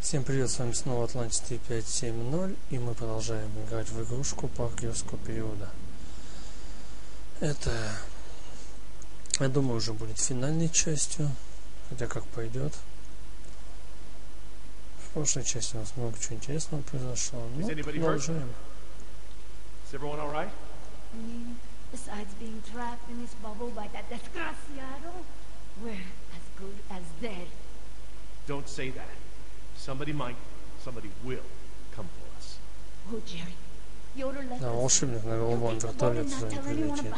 Всем привет, с вами снова Atlantis T570, и мы продолжаем играть в игрушку Парк юрского периода. Это, я думаю, уже будет финальной частью, хотя как пойдет. В прошлой части у нас много чего интересного произошло, но продолжаем. Besides being trapped in this bubble by that desgraciado, we're as good as dead. Don't say that. Somebody might, somebody will come for us. Oh, Jerry. Yoder left Да, волшебник на голубом вертолете за ним прилетит.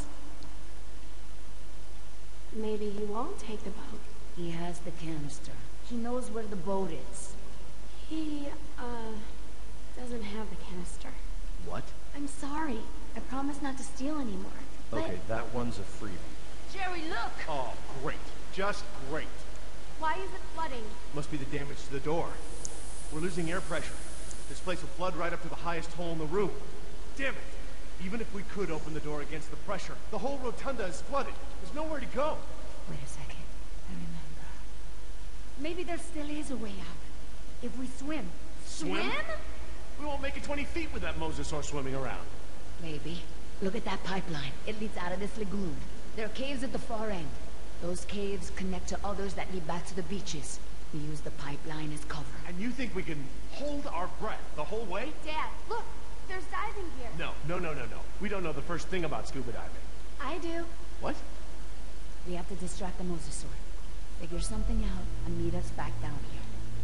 Maybe he won't take the boat. He has the canister. He knows where the boat is. He, doesn't have the canister. What? I'm sorry. I promise not to steal anymore. Okay, that one's a freebie. Jerry, look! Oh, great. Just great. Why is it flooding? Must be the damage to the door. We're losing air pressure. This place will flood right up to the highest hole in the room. Damn it! Even if we could open the door against the pressure, the whole rotunda is flooded. There's nowhere to go. Wait a second. I remember. Maybe there still is a way out. If we swim. Swim? We won't make it 20 feet with that mosasaur swimming around. Maybe. Look at that pipeline. It leads out of this lagoon. There are caves at the far end. Those caves connect to others that lead back to the beaches. We use the pipeline as cover. And you think we can hold our breath the whole way? Dad, look! There's diving gear. No. We don't know the first thing about scuba diving. I do. What? We have to distract the mosasaur. Figure something out and meet us back down here.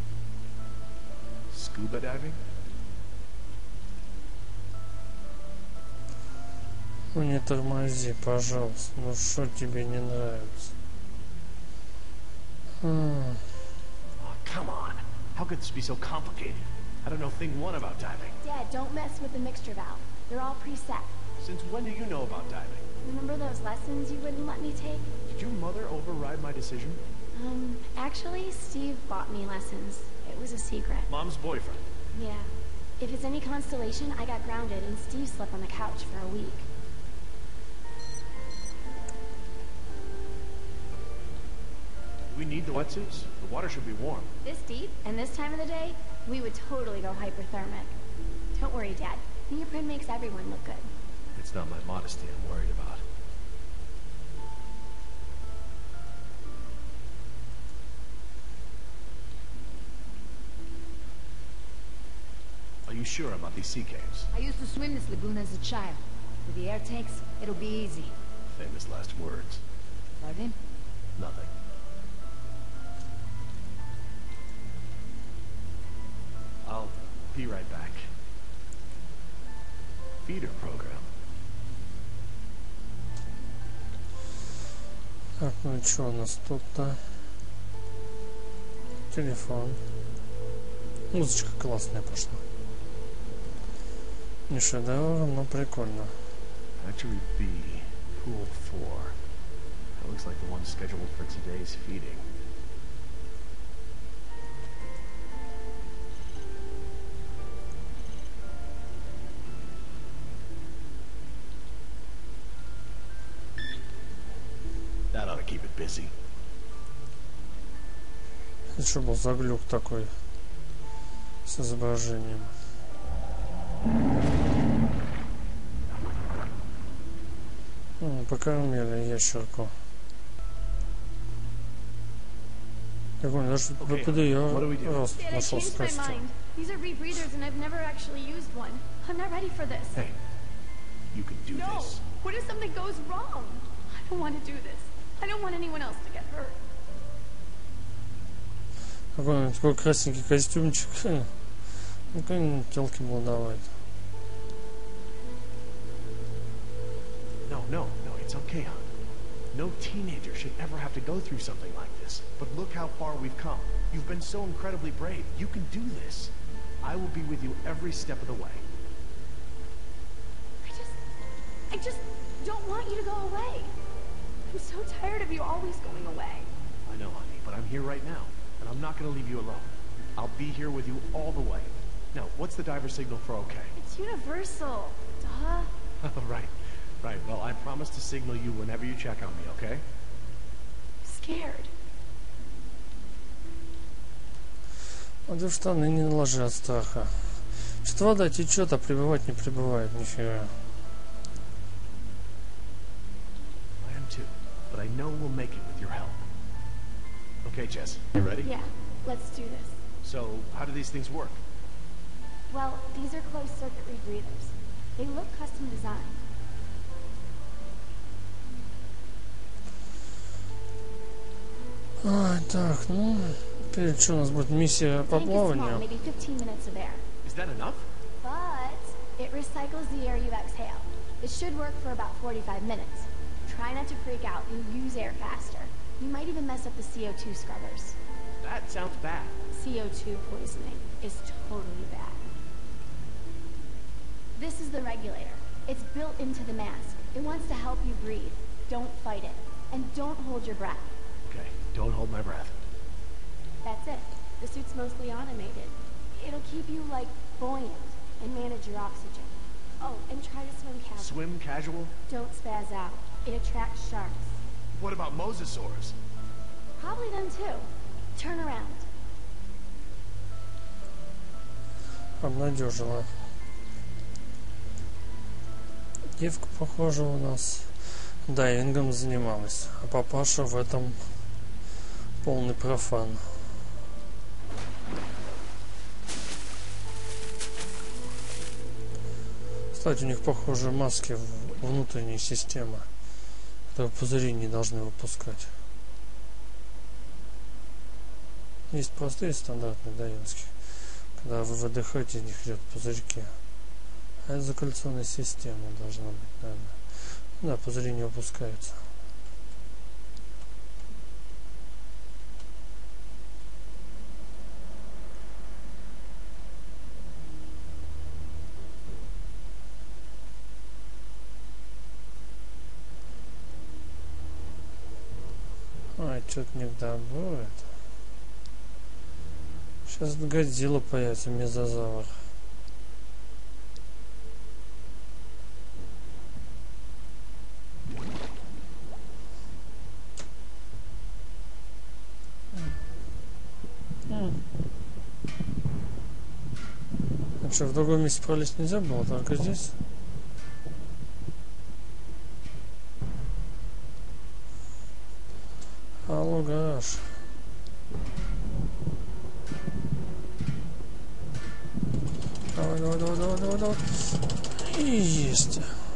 Scuba diving? Ну не тормози, пожалуйста. Ну что тебе не нравится? Oh, come on. How could this be so complicated? I don't know thing one about diving. Dad, don't mess with the mixture valve. They're all preset. Since when do you know about diving? Remember those lessons you wouldn't let me take? Did your mother override my decision? Actually, Steve bought me lessons. It was a secret. Mom's boyfriend. Yeah. If it's any consolation, I got grounded and Steve slept on the couch for a week. We need the wetsuits. The water should be warm. This deep, and this time of the day, we would totally go hyperthermic. Don't worry, Dad. Neoprene makes everyone look good. It's not my modesty I'm worried about. Are you sure about these sea caves? I used to swim this lagoon as a child. With the air tanks, it'll be easy. Famous last words. Pardon? Nothing. I'll be right back. Feeder program. Так, ну и что у нас тут-то? Телефон. Музычка классная пошла. Не шедевр, но прикольно. Factory B, Pool 4. That looks like the one scheduled for today's feeding. That ought to keep it busy. Это что был за глюк такой с изображением? Покормили ящерку. Так он даже под ее рост нашел с костюм. These are rebreathers and I've never actually used one. I'm not ready for this. Hey, you can do this. What if something goes wrong? I don't want to do this. I don't want anyone else to get hurt. Какой он такой красненький костюмчик. Ну как телки молодовать. No, it's okay, hon. No teenager should ever have to go through something like this. But look how far we've come. You've been so incredibly brave. You can do this. I will be with you every step of the way. I just don't want you to go away. I'm so tired of you always going away. I know, honey, but I'm here right now, and I'm not going to leave you alone. I'll be here with you all the way. Now, what's the diver signal for okay? It's universal. Duh. Right. Well, I promise to signal you whenever you check on me, okay? I'm scared. А ты в штаны не наложи от страха. Что вода течет, а прибывать не прибывает, нифига. I am too, but I know we'll make it with your help. Okay, Jess, you ready? Yeah, let's do this. So, how do these things work? Well, these are closed-circuit rebreathers. They look custom designed. Ой, так, ну, теперь что у нас будет миссия по Tank is small, плаванию? maybe 15 minutes of air. Is that enough? But it recycles the air you exhale. It should work for about 45 minutes. Try not to freak out. You'll use air faster. You might even mess up the CO2 scrubbers. That sounds bad. CO2 poisoning is totally bad. This is the regulator. It's built into the mask. It wants to help you breathe. Don't fight it. And don't hold your breath. Okay, don't hold my breath. That's it. The suit's mostly automated. It'll keep you, like, buoyant and manage your oxygen. Oh, and try to swim casual. Swim casual? Don't spaz out. It attracts sharks. What about mosasaurs? Probably them too. Turn around. Обнадежила. Девка, похоже, у нас дайвингом занималась, а папаша в этом полный профан. Кстати, у них, похоже, маски внутренней системы, которые пузыри не должны выпускать. Есть простые стандартные дайвинские, когда вы выдыхаете, из них идет пузырьки. А это закольцованная система должна быть, наверное. Да, пузыри не выпускаются. Ай, что-то не добавит. Сейчас Годзилла появится, мезозавр. А что, в другом месте пролезть нельзя было, только здесь? Алло, гараж. Давай, давай, давай, давай, давай, давай. И есть.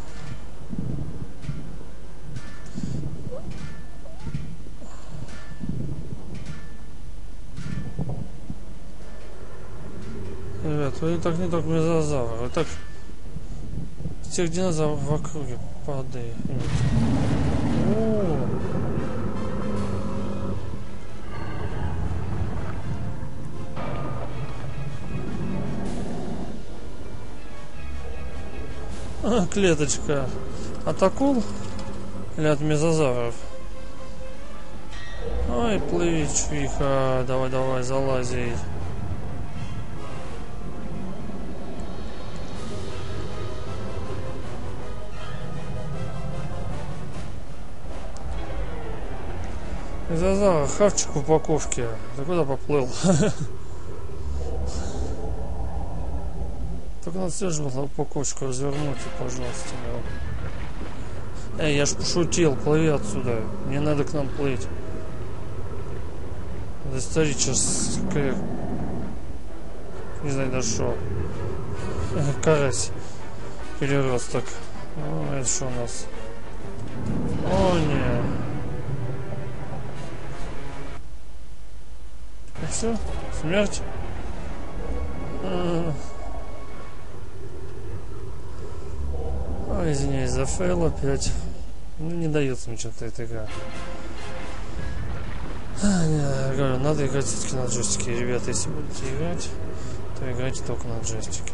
Ребят, вы так не только мезозавр, вы так всех динозавров в округе падает. Клеточка от акул или от мезозавров? Ой, плыви, чвиха, давай, давай, залази. Мезозавр, хавчик в упаковке. Ты куда поплыл? Только надо следующую упаковочку развернуть, пожалуйста. Эй, я ж пошутил, плыви отсюда. Не надо к нам плыть. Да старик сейчас как... Не знаю даже что. Карась. Переросток. О, это что у нас? О, нет. И все? Смерть? Ой, извиняюсь за фейл опять. Ну, не дается мне что-то эта игра. Не, говорю, надо играть все-таки на джойстике. Ребята, если будете играть, то играйте только на джойстике.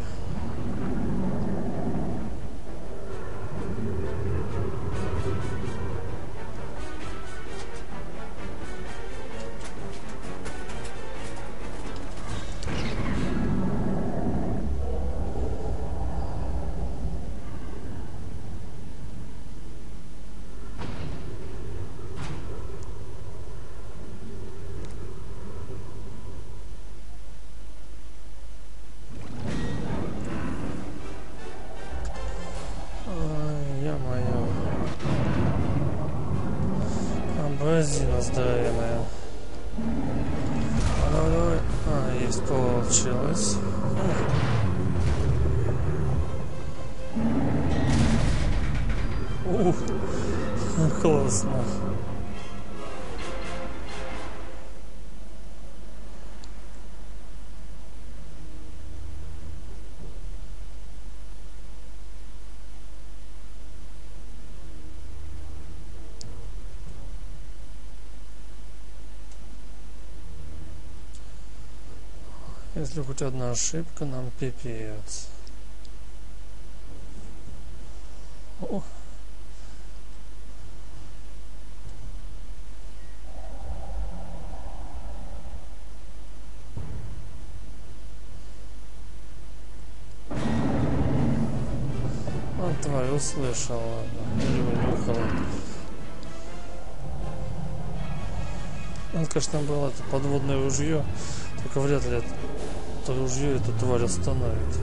резина здоровенная. Давай, давай. А, есть, получилось. Ух, классно. Если хоть одна ошибка, нам пипец. О. А, тварь услышала, ладно. Или унюхала. Это, конечно, было это подводное ружье. Только вряд ли это ружье эту тварь остановит.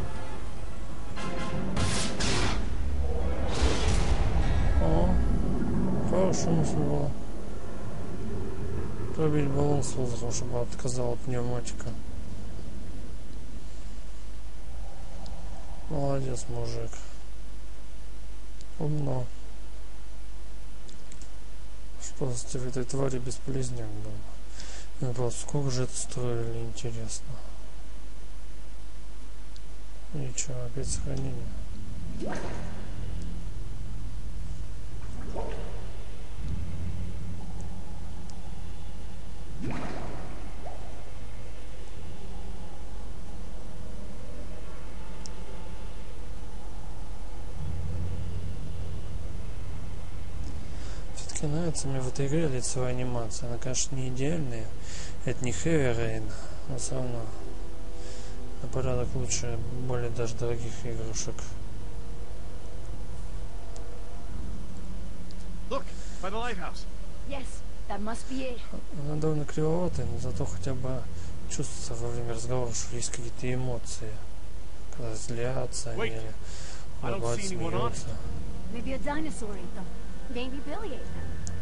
О, хорошо мысль была. Пробить баллон с воздухом, чтобы отказала пневматика. Молодец, мужик. Умно. Что в этой твари бесполезняк был. Ну просто сколько же это строили, интересно. Ничего, опять сохранение. Все-таки нравится мне в этой игре лицевая анимация. Она, конечно, не идеальная. Это не Heavy Rain, но все равно на порядок лучше более даже дорогих игрушек. Look, by the lighthouse. Yes, that must be it. Она довольно кривоватая, но зато хотя бы чувствуется во время разговора, что есть какие-то эмоции. Когда злятся они или улыбаются, смеются. Maybe a dinosaur ate them. Maybe Billy ate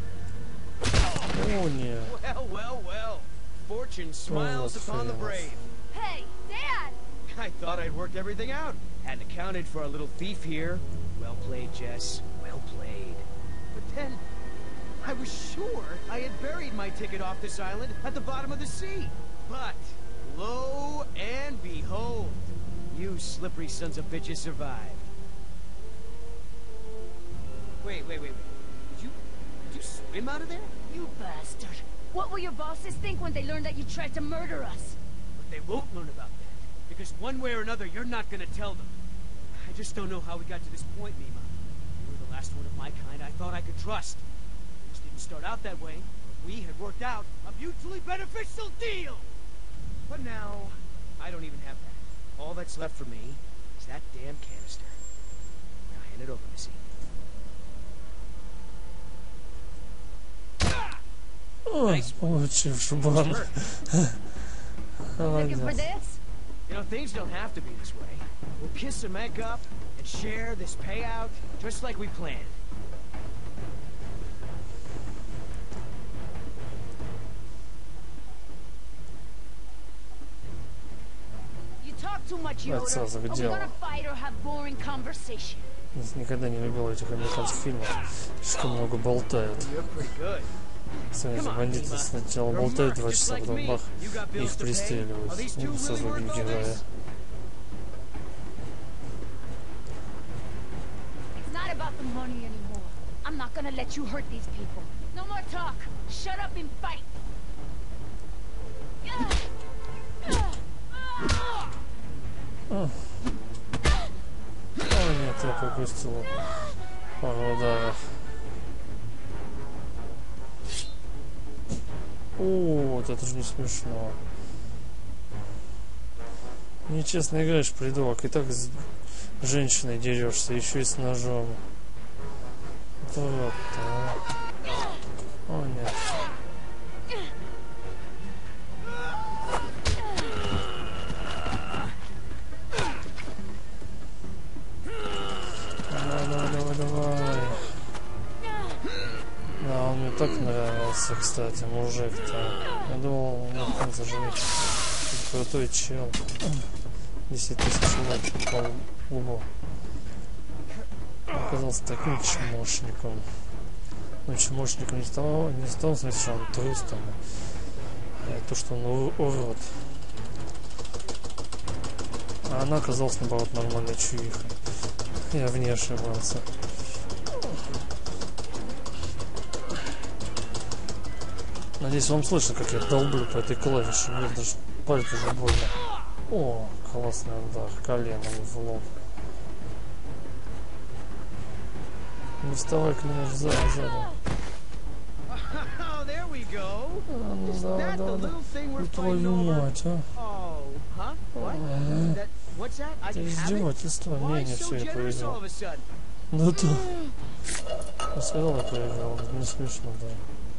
them. О, нет. Well, well, well. Fortune smiles upon the brave. Hey, Dad! I thought I'd worked everything out. Hadn't accounted for our little thief here. Well played, Jess. Well played. But then, I was sure I had buried my ticket off this island at the bottom of the sea. But, lo and behold, you slippery sons of bitches survived. Wait. Did you swim out of there? You bastard. What will your bosses think when they learn that you tried to murder us? But they won't learn about that. Because one way or another, you're not gonna tell them. I just don't know how we got to this point, Mima. You were the last one of my kind I thought I could trust. Things didn't start out that way, but we had worked out a mutually beneficial deal! But now, I don't even have that. All that's left for me is that damn canister. Now hand it over, Missy. Ой, получив шбан. Looking for Молодец. this? You know, things don't have to be this way. We'll kiss and make up and share this payout just like we planned. You talk too much, Yoda. Отца Are we загудела. gonna fight or have boring conversation? Никогда не любил этих американских фильмов. Слишком много болтают. You're pretty good. Сами эти бандиты сначала болтают 2 часа, потом бах, их пристреливают. Ну, со звуком героя. It's not about the money anymore. I'm not gonna let you hurt these people. No more talk. Shut up and fight. О, нет, я пропустил пару ударов. О, вот это же не смешно. Нечестно играешь, придурок. И так с женщиной дерешься, еще и с ножом. Вот-то. О, нет. Давай. Да, он мне так нравился. кстати, мужик-то. Я думал, на конце заживет. Крутой чел. 10 тысяч лайков по лбу. Оказался таким чмошником. Ну, чмошником не в том смысле, что он трус там. А то, что он урод. А она оказалась, наоборот, нормальной чувихой. Я в ней ошибался. Надеюсь, вам слышно, как я долблю по этой клавише. Мне даже палец уже больно. О, классный удар коленом в лоб. Не вставай, клянешь, сзади. Ну да. Твою мать, а? Это издевательство. Не все, я проиграл. Ну да. Я сказал, я проиграл. Не смешно, да.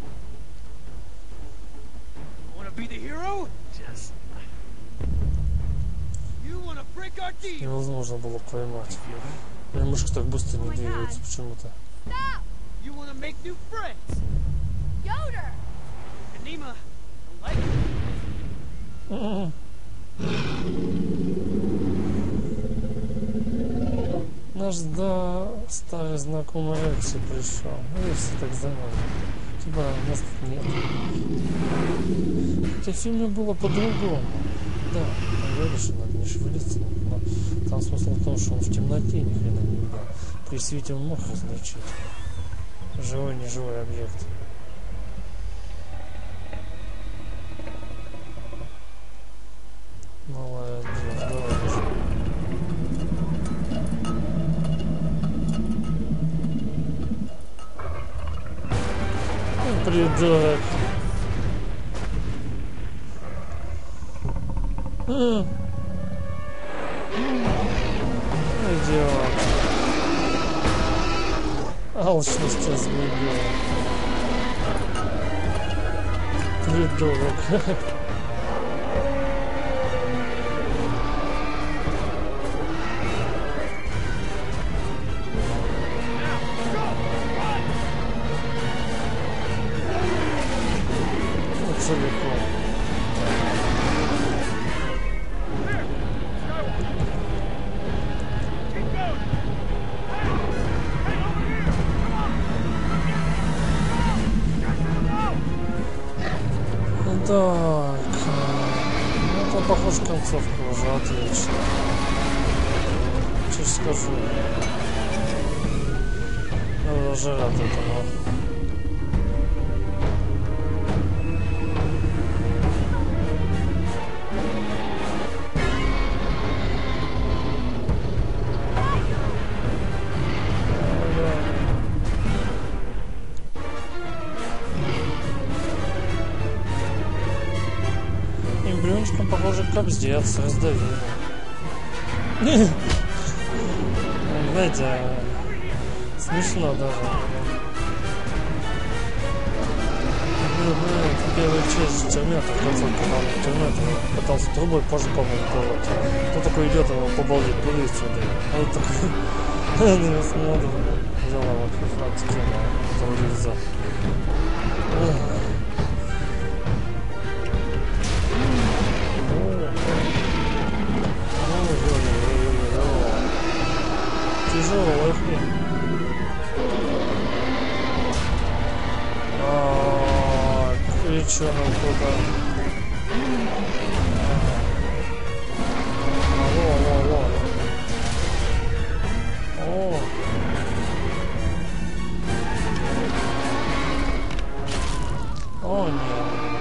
Невозможно было поймать. И мышка так быстро не двигается почему-то. Наш, да, старый знакомый Экси пришел. Экси так занятно. Типа нас тут нет. Хотя в фильме было по-другому. Да, там говорили, что надо не шевелиться, но там смысл в том, что он в темноте ни хрена не видел. При свете он мог различить живой, неживой объект. Молодец, давай бежим. Придурок. Идиот. Алчность сгубила. Придурок. Целиком. Так, ну это похоже концовка уже отлично. Что скажу? Я уже рад этому. Эмбриончиком, похоже, капздец, раздавили. Знаете, смешно даже. Первая часть Терминатора, в концовке Терминатора пытался трубой по жопам упороть. Кто такой идет, его побалдеть, будет сюда. А вот такой, на него смотрит. Взяла вот фактики на этого лица. Тяжелая хрень. Кричаном куда? Алло. О. О, нет.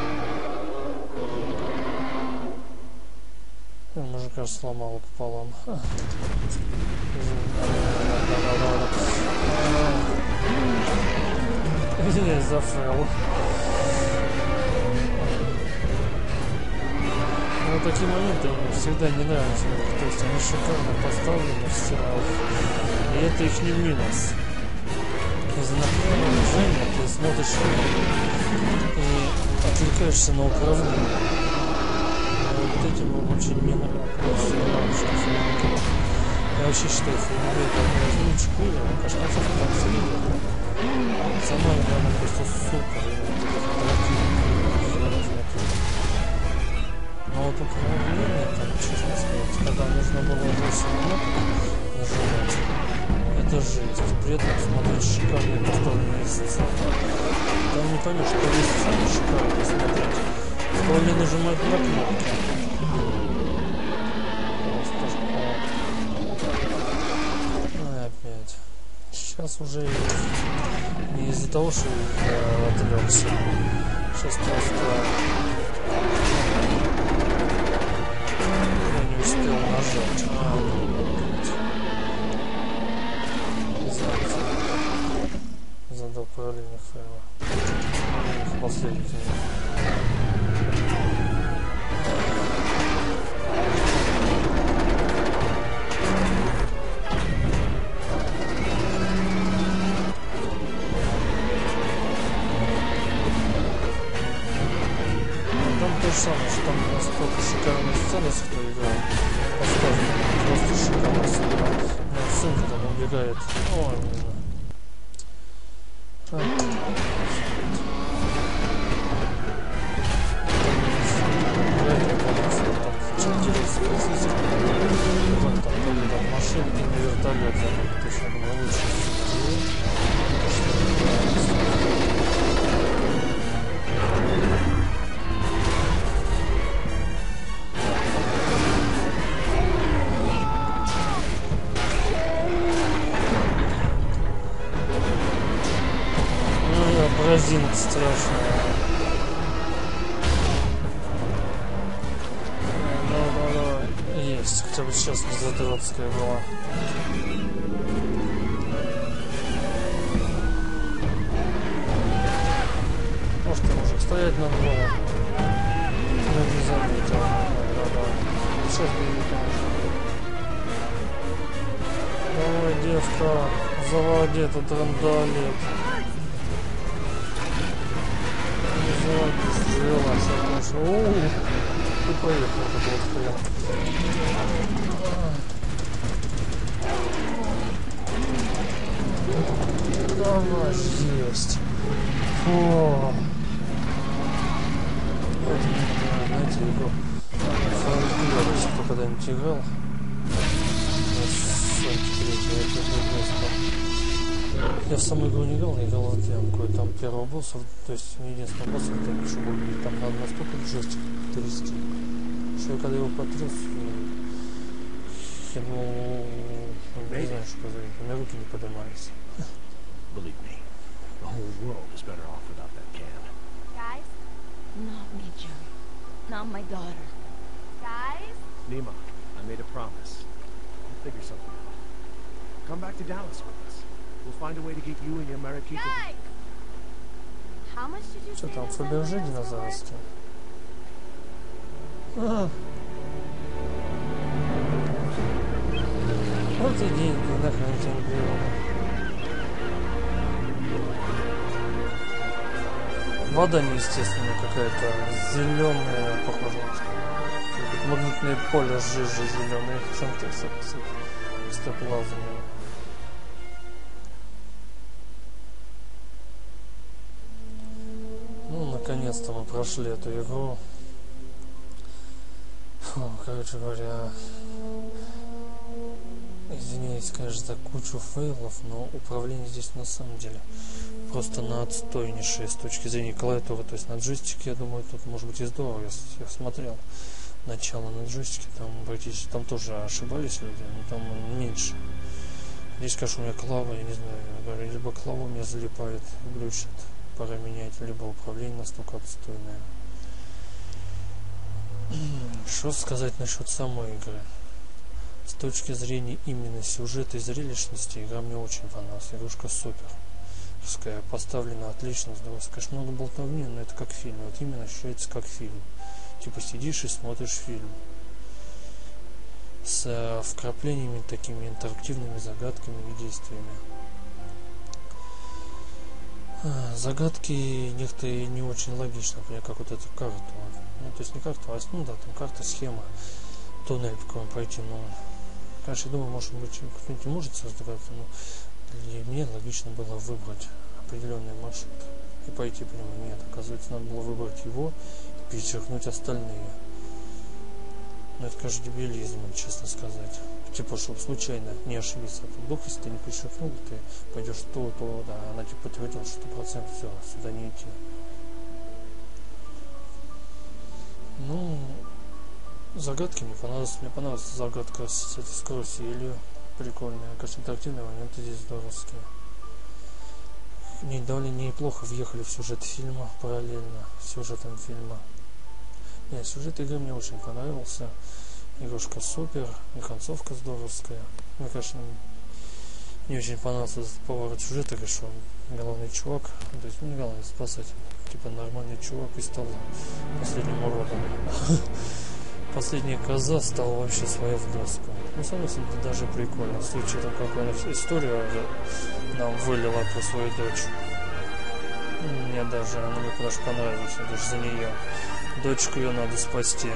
Мужика сломал пополам. Извиняюсь за фейл. Но такие моменты мне всегда не нравятся. То есть они шикарно поставлены в сериалах. И это их не минус. Из-за напряжения ты смотришь и отвлекаешься на управление. Вот этим очень мне нравится. Я вообще считаю, что это одна из лучших игр, но, конечно, концовка там все видела. Сама игра просто супер. Но вот управление, там, честно сказать, когда нужно было 8 кнопок нажимать, это жесть. При этом смотреть шикарные поставленные сцены. Там не поймешь, что есть сцены шикарные смотреть. Вполне нажимать на кнопки. Опять. Сейчас уже не из-за того, что я отвлекся. Сейчас просто я не успел нажать. Знаете, задал параллельных файлов. Последних. Самое, что там настолько шикарная сцена, с кто играл, поставлена, просто шикарная сцена. Сын там убегает. О, именно. Машинки на вертолете, точно было лучше. Бразинка страшная. Ну, есть. Хотя бы сейчас не задурацкая была. Может, ты можешь стоять над голову. Я не заметил. Да. Сейчас бери, конечно. Давай, девка, заводи этот рандалет. И поехал этот вот хрен. Давай, есть. О. Знаете, игру Фаргилович, кто когда-нибудь играл? Я в саму игру не играл, я играл в демку, и там первого босса, то есть единственного босса, это еще будет, там надо настолько джойстик трясти, что я когда его потряс, я не знаю, что говорить, у меня руки не поднимались. Guys? Not me, Joe. Not my daughter. Guys? Nima, I made a promise. I'll figure something out. Come back to Dallas with us. We'll find a way to get you and your Marikita. Guys! How much did you Что say там, those Фаберже envelopes were динозаврский? Вот и деньги, нахрен тем делом. Вода неестественная какая-то, зеленая, похоже. Магнитное поле жижи зеленые, стоплазменные. Ну, наконец-то мы прошли эту игру. Фу, короче говоря, извиняюсь, конечно, за кучу фейлов, но управление здесь на самом деле просто на отстойнейшее с точки зрения клавиатуры. То есть на джойстике, я думаю, тут может быть и здорово. Я смотрел начало на джойстике, там практически там тоже ошибались люди, но там меньше. Здесь, конечно, у меня клава, я не знаю, либо клава у меня залипает, глючит, пора менять, либо управление настолько отстойное. Что сказать насчет самой игры? С точки зрения именно сюжета и зрелищности, игра мне очень понравилась. Игрушка супер. Поставлена отлично, здорово. Конечно, много болтовни, но это как фильм. Вот именно ощущается как фильм. Типа сидишь и смотришь фильм. С вкраплениями, такими интерактивными загадками и действиями. Загадки некоторые не очень логично, например, как вот эту карту. Ну, то есть не карту, а ну да, там карта, схема, туннель, по которому пройти, но, конечно, я думаю, может быть, кто-нибудь может создаваться, но для меня логично было выбрать определенной маршрут и пойти по нему. Нет, оказывается, надо было выбрать его и перечеркнуть остальные. Но это, конечно, дебилизм, честно сказать. Типа, чтобы случайно не ошибиться. А вдруг, если ты не перечеркнул, ты пойдешь то, да, она типа подтвердила, что 100% все, сюда не идти. Ну, загадки мне понравились. Мне понравилась загадка с каруселью. Прикольная. Конечно, интерактивные моменты здесь здоровские. Неплохо въехали в сюжет фильма параллельно с сюжетом фильма. Нет, сюжет игры мне очень понравился. Игрушка супер, и концовка здоровская. Мне, конечно, не очень понравился поворот сюжета, что главный чувак, то есть не главный спасатель, типа нормальный чувак и стал последним уродом. Последняя коза стала вообще своя в доску. Ну, согласен, это даже прикольно. В случае, там, какую историю нам вылила про свою дочь. Мне даже, она мне даже понравилась, даже за нее. Дочку ее надо спасти.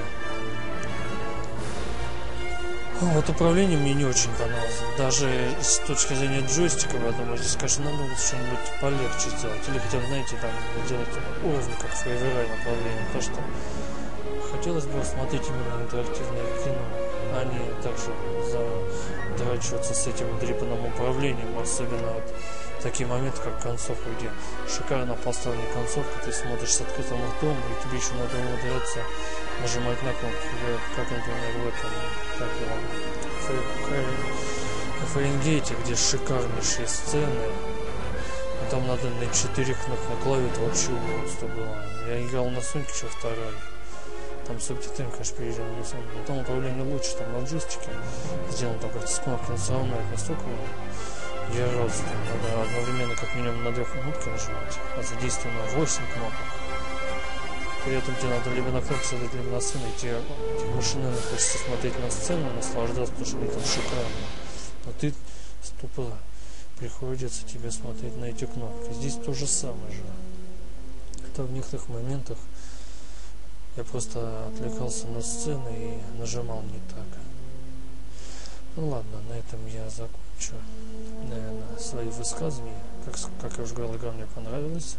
Вот управление мне не очень понравилось. Даже с точки зрения джойстика, я думаю, здесь, конечно, надо было что-нибудь полегче сделать. Или хотя бы, знаете, там делать уровни, как в Фейверай направление. Потому что хотелось бы смотреть именно интерактивное кино, а не также задрачиваться с этим дрипанным управлением. Особенно вот такие моменты, как концовка, где шикарно поставлена концовка, ты смотришь с открытым ртом, и тебе еще надо умудряться нажимать на кнопки, как, например, в этом, как его, в Фаренгейте, где шикарнейшие сцены. И там надо на 4 кнопки на клаве, это вообще просто было. Я играл на Соньке еще второй. Там субтитры, конечно, перейдем на Соньке. Но там управление лучше, там на джойстике сделано только с кнопки, но все равно это настолько яростно. Надо одновременно как минимум на 2 кнопки нажимать, а задействовано 8 кнопок. При этом тебе надо либо на кнопку смотреть, либо на сцену, и тебе машинально хочется смотреть на сцену, наслаждаться, потому что они там шикарно. Но ты тупо приходится тебе смотреть на эти кнопки. Здесь то же самое же. Это в некоторых моментах я просто отвлекался на сцену и нажимал не так. Ну ладно, на этом я закончу, наверное, свои высказывания. Как я уже говорил, игра мне понравилась.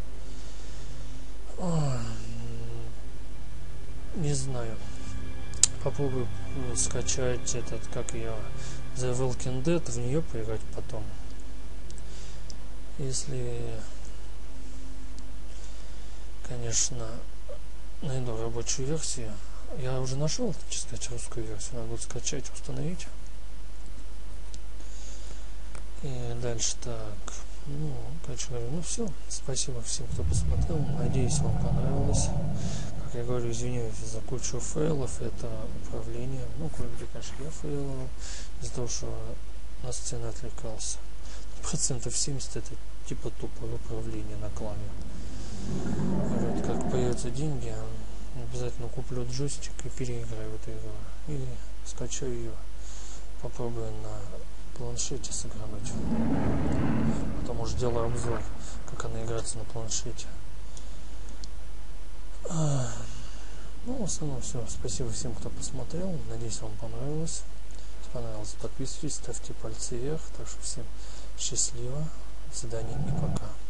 Не знаю. Попробую скачать этот, как ее, The Walking Dead, в нее поиграть потом. Если, конечно, найду рабочую версию. Я уже нашел, честно сказать, русскую версию. Надо будет скачать, установить. И дальше так. Ну, короче говоря, ну все. Спасибо всем, кто посмотрел. Надеюсь, вам понравилось. Как я говорю, извиняюсь за кучу фейлов. Это управление. Ну, кое-где, конечно, я фейловал. Из-за того, что на сцену отвлекался. 70% это типа тупое управление на клаве. Вот, как появятся деньги, обязательно куплю джойстик и переиграю в эту игру. Или скачаю ее. Попробую на планшете сыграть. Потом уже делаю обзор, как она играется на планшете. Ну, в основном все. Спасибо всем, кто посмотрел. Надеюсь, вам понравилось. Если понравилось, подписывайтесь, ставьте пальцы вверх. Так что всем счастливо. До свидания и пока.